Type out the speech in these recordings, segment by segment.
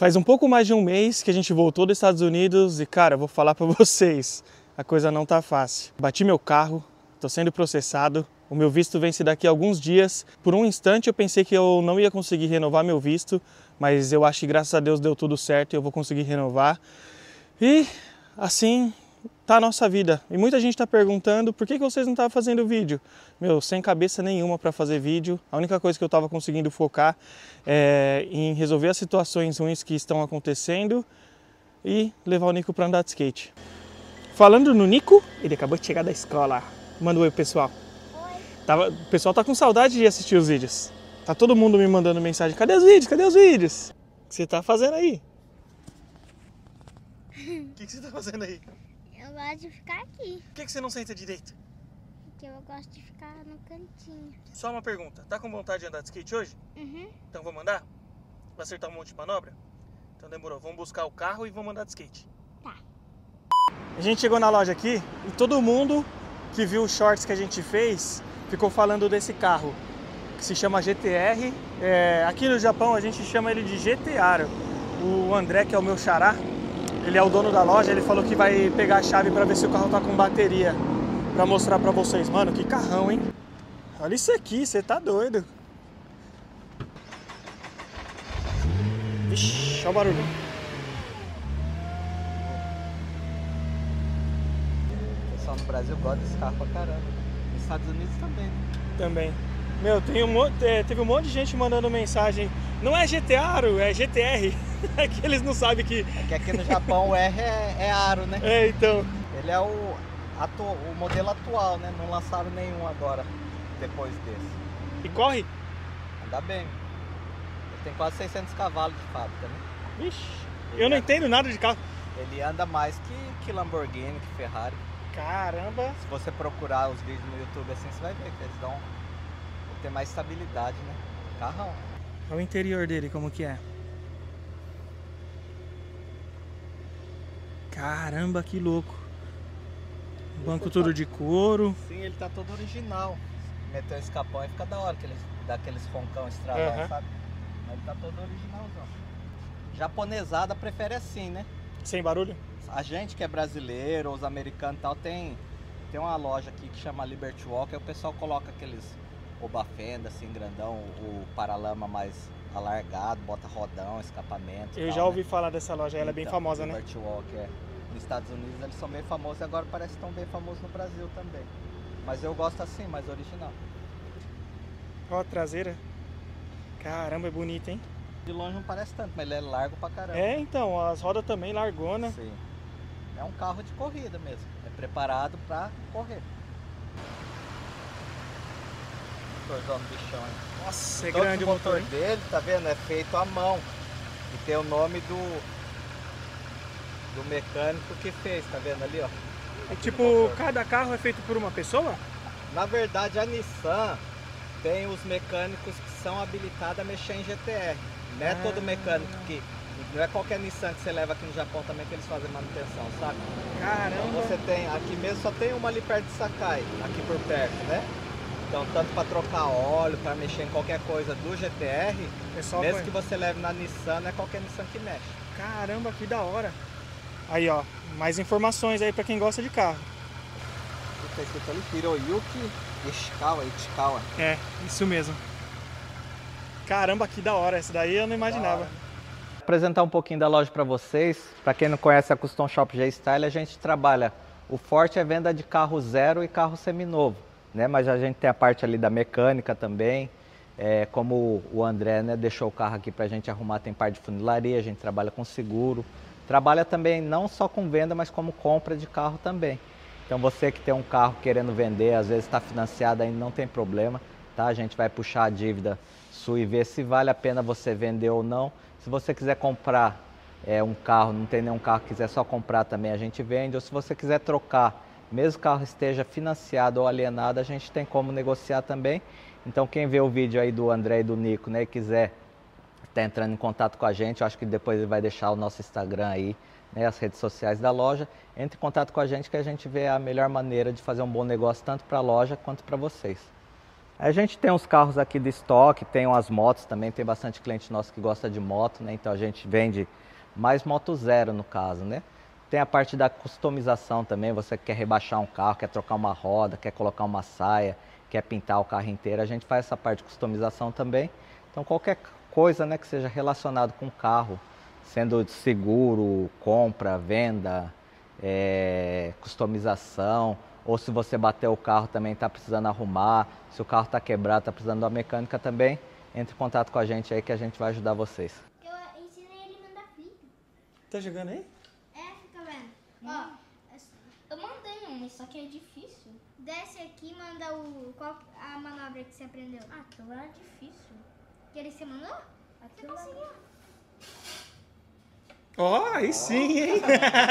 Faz um pouco mais de um mês que a gente voltou dos Estados Unidos e, cara, eu vou falar pra vocês, a coisa não tá fácil. Bati meu carro, tô sendo processado, o meu visto vence daqui a alguns dias. Por um instante eu pensei que eu não ia conseguir renovar meu visto, mas eu acho que graças a Deus deu tudo certo e eu vou conseguir renovar. E assim tá a nossa vida. E muita gente tá perguntando por que vocês não estavam fazendo vídeo. Meu, sem cabeça nenhuma para fazer vídeo. A única coisa que eu tava conseguindo focar é em resolver as situações ruins que estão acontecendo e levar o Nico para andar de skate. Falando no Nico, ele acabou de chegar da escola. Manda um oi pro pessoal. Oi. O pessoal tá com saudade de assistir os vídeos. Tá todo mundo me mandando mensagem. Cadê os vídeos? Cadê os vídeos? O que você tá fazendo aí? O que você tá fazendo aí? Eu gosto de ficar aqui. Por que você não senta direito? Porque eu gosto de ficar no cantinho. Só uma pergunta. Tá com vontade de andar de skate hoje? Uhum. Então vamos andar? Vai acertar um monte de manobra? Então demorou. Vamos buscar o carro e vamos andar de skate. Tá. A gente chegou na loja aqui e todo mundo que viu os shorts que a gente fez ficou falando desse carro, que se chama GTR. Aqui no Japão a gente chama ele de GT-Aro. O André, que é o meu xará, ele é o dono da loja, ele falou que vai pegar a chave para ver se o carro tá com bateria, para mostrar para vocês. Mano, que carrão, hein? Olha isso aqui, você tá doido. Vixe, olha o barulho. O pessoal no Brasil gosta desse carro pra caramba. Nos Estados Unidos também, né? Também. Meu, teve um monte de gente mandando mensagem. Não é GT-Aro, é GTR. É que eles não sabem que... É que aqui no Japão o R é aro, né? É, então. Ele é o modelo atual, né? Não lançaram nenhum agora, depois desse. E corre? Anda bem. Ele tem quase 600 cavalos de fábrica, né? Vixe, eu não entendo nada de carro. Ele anda mais que Lamborghini, que Ferrari. Caramba. Se você procurar os vídeos no YouTube assim, você vai ver que eles dão... Tem mais estabilidade, né? Carrão. Olha o interior dele, como que é. Caramba, que louco. Banco todo de couro. Sim, ele tá todo original. Meteu esse capão e fica da hora, que ele dá aqueles roncão estralão, sabe? Mas ele tá todo originalzão. Japonesada prefere assim, né? Sem barulho? A gente que é brasileiro, os americanos e tal, tem uma loja aqui que chama Liberty Walk, aí o pessoal coloca aqueles oba-fenda assim, grandão, o paralama mais alargado, bota rodão, escapamento. Eu tal, já ouvi né? falar dessa loja, ela é bem famosa, né? Liberty Walk, Nos Estados Unidos eles são bem famosos e agora parece que estão bem famosos no Brasil também. Mas eu gosto assim, mais original. Ó a traseira. Caramba, é bonito, hein? De longe não parece tanto, mas ele é largo pra caramba. É, então, as rodas também largona. Sim. É um carro de corrida mesmo. É preparado pra correr. Motorzão do bichão, hein? Nossa, é Todo grande o o motor motor, hein? dele, tá vendo? É feito à mão. E tem o nome do mecânico que fez, tá vendo ali, ó? É tipo, cada carro é feito por uma pessoa? Na verdade, a Nissan tem os mecânicos que são habilitados a mexer em GTR. Não é todo mecânico que... Não é qualquer Nissan que você leva aqui no Japão também que eles fazem manutenção, sabe? Caramba! Então você tem, aqui mesmo só tem uma ali perto de Sakai, aqui por perto, né? Então tanto para trocar óleo, para mexer em qualquer coisa do GTR, mesmo que você leve na Nissan, não é qualquer Nissan que mexe. Caramba, que da hora! Aí, ó, mais informações aí para quem gosta de carro. Tá escrito ali, Hiroyuki Ishikawa. É, isso mesmo. Caramba, que da hora, essa daí eu não imaginava. Vou apresentar um pouquinho da loja para vocês. Para quem não conhece a Custom Shop G-Style, a gente trabalha, o forte é venda de carro zero e carro seminovo, né? Mas a gente tem a parte ali da mecânica também, como o André, né, deixou o carro aqui para a gente arrumar, tem parte de funilaria, a gente trabalha com seguro, trabalha também não só com venda, mas como compra de carro também. Então você que tem um carro querendo vender, às vezes está financiado ainda, não tem problema, tá? A gente vai puxar a dívida sua e ver se vale a pena você vender ou não. Se você quiser comprar um carro, não tem nenhum carro, quiser só comprar também, a gente vende. Ou se você quiser trocar, mesmo que o carro esteja financiado ou alienado, a gente tem como negociar também. Então quem vê o vídeo aí do André e do Nico, né, e quiser estar entrando em contato com a gente, eu acho que depois ele vai deixar o nosso Instagram aí, né, as redes sociais da loja. Entre em contato com a gente que a gente vê a melhor maneira de fazer um bom negócio tanto para a loja quanto para vocês. A gente tem uns carros aqui de estoque, tem umas motos também, tem bastante cliente nosso que gosta de moto, né? Então a gente vende mais moto zero no caso, né? Tem a parte da customização também, você quer rebaixar um carro, quer trocar uma roda, quer colocar uma saia, quer pintar o carro inteiro, a gente faz essa parte de customização também. Então qualquer coisa, né, que seja relacionado com o carro, sendo seguro, compra, venda, customização, ou se você bateu o carro também está precisando arrumar, se o carro está quebrado, está precisando de uma mecânica também, entre em contato com a gente aí que a gente vai ajudar vocês. Eu ensinei ele a mandar flip. Tá jogando aí? Fica vendo. Ó, eu mandei um, só que é difícil. Desce aqui e manda qual a manobra que você aprendeu. Ah, aquilo era difícil. Aquele que você mandou? Aquilo você conseguiu. Ó, aí sim, hein?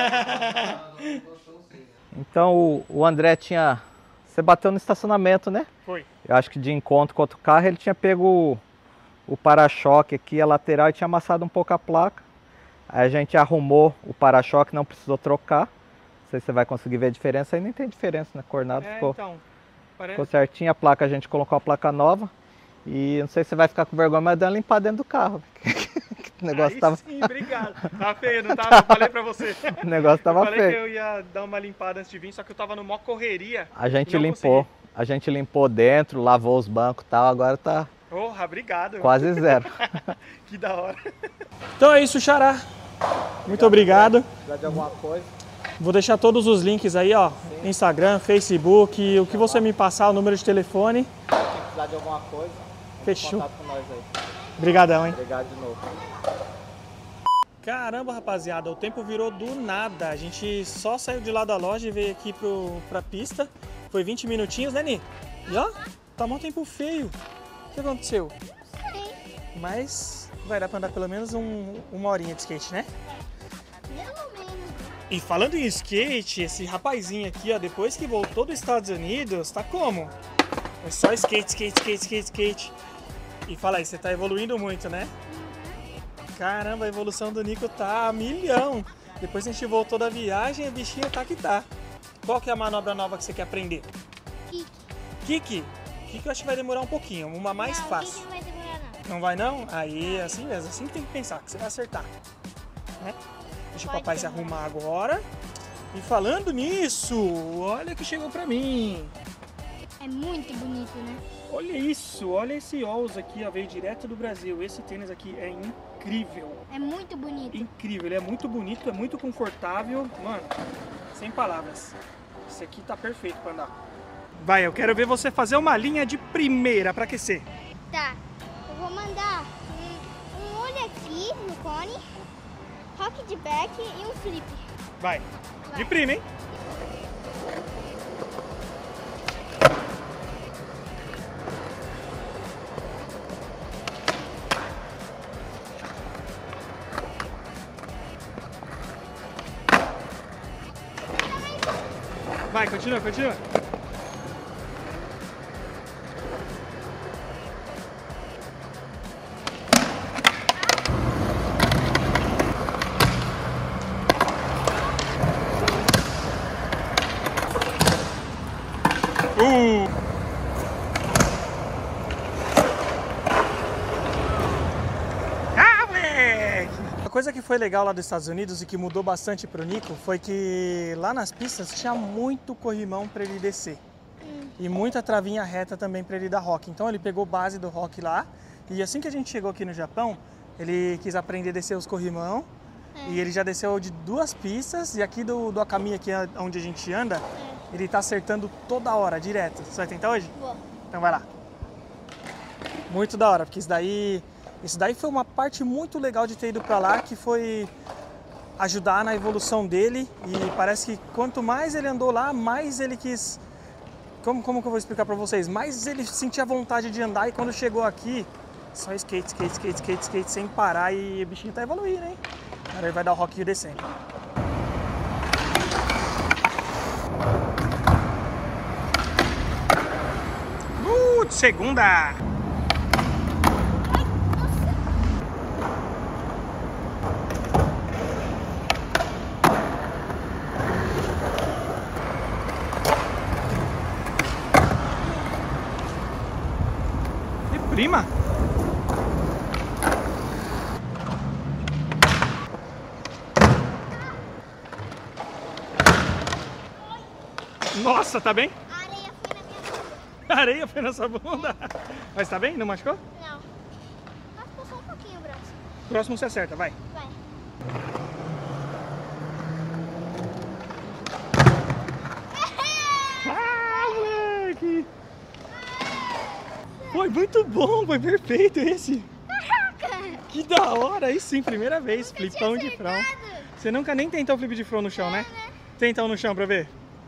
Então o André tinha... Você bateu no estacionamento, né? Foi. Eu acho que de encontro com outro carro, ele tinha pego o para-choque aqui, a lateral, e tinha amassado um pouco a placa. Aí a gente arrumou o para-choque, não precisou trocar. Não sei se você vai conseguir ver a diferença, aí nem tem diferença, né? Cornado ficou, Então, parece... ficou certinho. A placa, a gente colocou a placa nova. E não sei se você vai ficar com vergonha, mas deu uma limpada dentro do carro. O negócio aí tava... sim, obrigado. Tava feio, não tava? Eu falei pra você. O negócio tava eu falei feio. que eu ia dar uma limpada antes de vir, só que eu tava numa correria. A gente não limpou. consegui. A gente limpou dentro, lavou os bancos e tal, agora tá Porra, obrigado. quase zero. Que da hora. Então é isso, Xará. Muito obrigado. Precisar de alguma coisa? Vou deixar todos os links aí, ó. Instagram, Facebook, o que você me passar, o número de telefone. Quem precisar de alguma coisa, Fechou. contato com nós aí. Obrigadão, hein? Obrigado de novo. Caramba, rapaziada, o tempo virou do nada. A gente só saiu de lá da loja e veio aqui pra pista. Foi 20 minutinhos, né, Ni? E ó, tá mó tempo feio. O que aconteceu? Mas vai dar pra andar pelo menos uma horinha de skate, né? Pelo menos. E falando em skate, esse rapazinho aqui, ó, depois que voltou dos Estados Unidos, tá como? É só skate. E fala aí, você tá evoluindo muito, né? Caramba, a evolução do Nico tá a milhão. Depois que a gente voltou da viagem, a bichinha tá que tá. Qual que é a manobra nova que você quer aprender? Kick? Kick eu acho que vai demorar um pouquinho, uma mais Não, fácil. Kick não vai demorar, não. Não vai não? Aí é assim mesmo, assim que tem que pensar, que você vai acertar. Né? Deixa o Pode papai se demorar. arrumar agora. E falando nisso, olha o que chegou pra mim. É muito bonito, né? Olha isso, olha esse Oz aqui, ó, veio direto do Brasil. Esse tênis aqui é incrível. É muito bonito. Incrível, ele é muito bonito, é muito confortável. Mano, sem palavras. Esse aqui tá perfeito pra andar. Vai, eu quero ver você fazer uma linha de primeira pra aquecer. Tá, eu vou mandar um olho aqui no cone, rock de back e um flip. Vai, de prima, hein? Vai, continua. Moleque! A coisa que foi legal lá dos Estados Unidos e que mudou bastante pro Nico foi que lá nas pistas tinha muito corrimão para ele descer. E muita travinha reta também para ele dar rock. Então ele pegou base do rock lá. E assim que a gente chegou aqui no Japão, ele quis aprender a descer os corrimão. E ele já desceu de 2 pistas. E aqui do Akami, aqui onde a gente anda, ele tá acertando toda hora, direto. Você vai tentar hoje? Vou. Então vai lá. Muito da hora, porque isso daí foi uma parte muito legal de ter ido pra lá, que foi ajudar na evolução dele. E parece que quanto mais ele andou lá, mais ele quis... Como que eu vou explicar pra vocês? Mais ele sentia vontade de andar, e quando chegou aqui, só skate sem parar, e o bichinho tá evoluindo, hein? Agora ele vai dar o rockinho descendo. De segunda! prima? Nossa, tá bem? A areia foi na minha bunda. A areia foi na sua bunda. Mas tá bem? Não machucou? Não. Mas ficou só um pouquinho o braço. Próximo você acerta, vai. Vai. Ah, moleque! Foi muito bom, foi perfeito esse. Que da hora, aí sim, primeira vez, flipão de front. Você nunca nem tentou flip de front no chão, né? Tenta um no chão pra ver.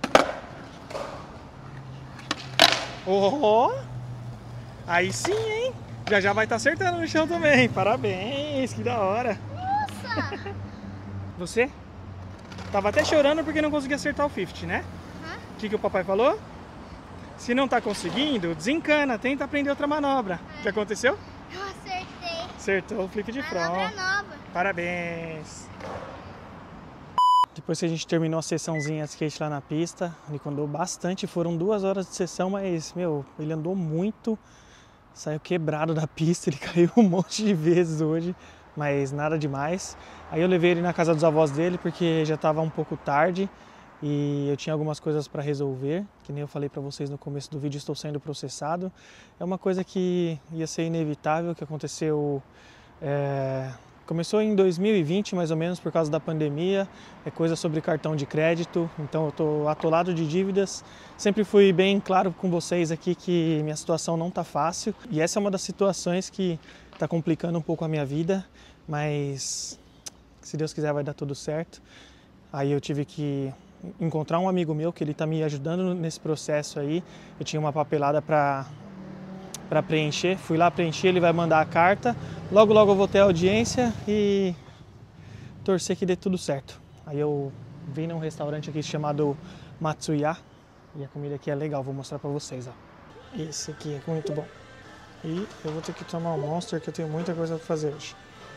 Oh! Aí sim, hein? Já vai estar acertando no chão também. Parabéns, que da hora. Nossa! Você? Tava até chorando porque não conseguia acertar o 50, né? O que o papai falou? Se não tá conseguindo, desencana, tenta aprender outra manobra. O que aconteceu? Eu acertei. Acertou o flip de front. Manobra nova. Parabéns! Depois que a gente terminou a sessãozinha de skate lá na pista, o Nico andou bastante, foram 2 horas de sessão, mas, meu, ele andou muito, saiu quebrado da pista, ele caiu um monte de vezes hoje, mas nada demais. Aí eu levei ele na casa dos avós dele, porque já estava um pouco tarde e eu tinha algumas coisas para resolver, que nem eu falei para vocês no começo do vídeo, estou sendo processado. É uma coisa que ia ser inevitável, que aconteceu... Começou em 2020, mais ou menos, por causa da pandemia, é coisa sobre cartão de crédito, então eu estou atolado de dívidas. Sempre fui bem claro com vocês aqui que minha situação não está fácil, e essa é uma das situações que está complicando um pouco a minha vida, mas se Deus quiser vai dar tudo certo. Aí eu tive que encontrar um amigo meu que ele está me ajudando nesse processo aí. Eu tinha uma papelada para preencher, fui lá preencher, ele vai mandar a carta, logo eu vou ter a audiência e torcer que dê tudo certo. Aí eu vim num restaurante aqui chamado Matsuya e a comida aqui é legal, vou mostrar pra vocês, ó. Esse aqui é muito bom. E eu vou ter que tomar um Monster que eu tenho muita coisa pra fazer hoje.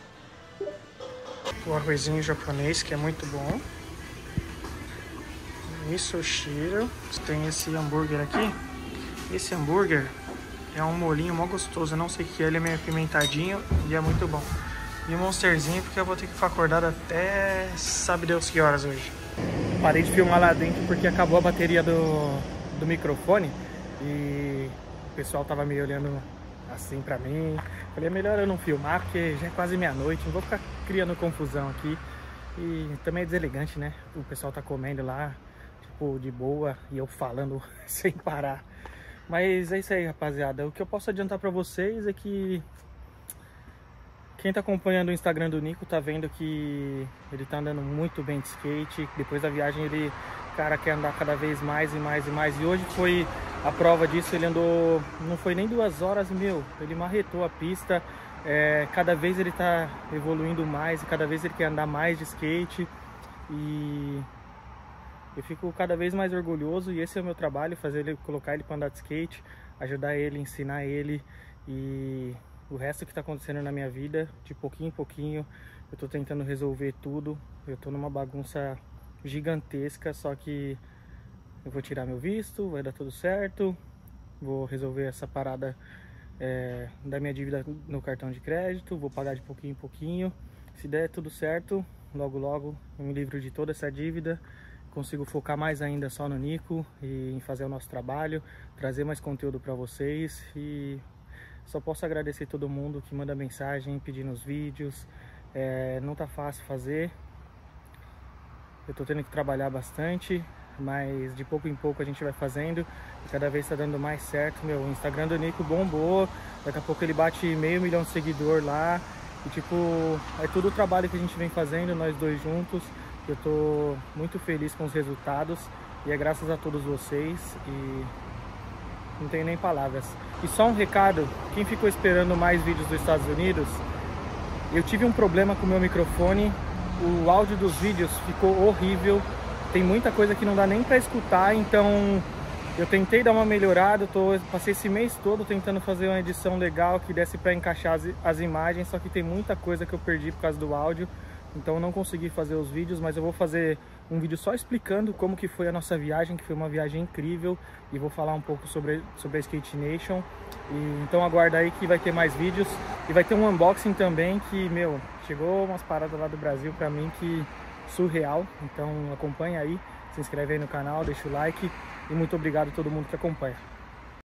O arrozinho japonês que é muito bom. Misoshiro, tem esse hambúrguer aqui. Esse hambúrguer é um molinho mó gostoso, eu não sei o que é, ele é meio apimentadinho e é muito bom. E um Monsterzinho porque eu vou ter que ficar acordado até sabe Deus que horas hoje. Parei de filmar lá dentro porque acabou a bateria do microfone e o pessoal tava me olhando assim pra mim. Falei, é melhor eu não filmar porque já é quase meia-noite, não vou ficar criando confusão aqui. E também é deselegante, né? O pessoal tá comendo lá, tipo, de boa e eu falando sem parar. Mas é isso aí, rapaziada. O que eu posso adiantar pra vocês é que quem tá acompanhando o Instagram do Nico tá vendo que ele tá andando muito bem de skate. Depois da viagem ele, cara, quer andar cada vez mais e mais e mais. E hoje foi a prova disso, ele andou, não foi nem 2 horas, meu, ele marretou a pista. Cada vez ele tá evoluindo mais e cada vez ele quer andar mais de skate. E eu fico cada vez mais orgulhoso e esse é o meu trabalho, fazer ele, colocar ele para andar de skate, ajudar ele, ensinar ele e o resto que está acontecendo na minha vida, de pouquinho em pouquinho, eu estou tentando resolver tudo. Eu estou numa bagunça gigantesca, só que eu vou tirar meu visto, vai dar tudo certo, vou resolver essa parada da minha dívida no cartão de crédito, vou pagar de pouquinho em pouquinho. Se der tudo certo, logo eu me livro de toda essa dívida. Consigo focar mais ainda só no Nico e em fazer o nosso trabalho, trazer mais conteúdo para vocês e só posso agradecer todo mundo que manda mensagem, pedindo os vídeos. Não tá fácil fazer, eu tô tendo que trabalhar bastante, mas de pouco em pouco a gente vai fazendo e cada vez tá dando mais certo. Meu, o Instagram do Nico bombou, daqui a pouco ele bate 500 mil de seguidor lá e tipo, é tudo o trabalho que a gente vem fazendo, nós dois juntos. Eu tô muito feliz com os resultados e é graças a todos vocês e não tenho nem palavras. E só um recado, quem ficou esperando mais vídeos dos Estados Unidos, eu tive um problema com o meu microfone, o áudio dos vídeos ficou horrível, tem muita coisa que não dá nem pra escutar, então eu tentei dar uma melhorada, passei esse mês todo tentando fazer uma edição legal que desse pra encaixar as imagens, só que tem muita coisa que eu perdi por causa do áudio. Então eu não consegui fazer os vídeos, mas eu vou fazer um vídeo só explicando como que foi a nossa viagem, que foi uma viagem incrível, e vou falar um pouco sobre a Skate Nation. Então aguarda aí que vai ter mais vídeos e vai ter um unboxing também que, meu, chegou umas paradas lá do Brasil pra mim que surreal. Então acompanha aí, se inscreve aí no canal, deixa o like e muito obrigado a todo mundo que acompanha.